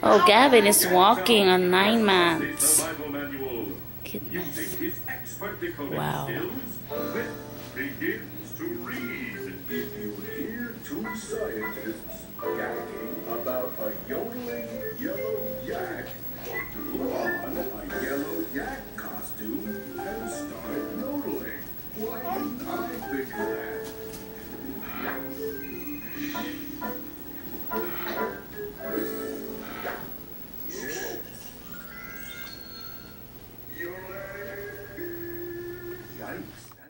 Oh, Gavin is walking on 9 months. Goodness. Wow. Begins to read. If you hear two scientists, Gavin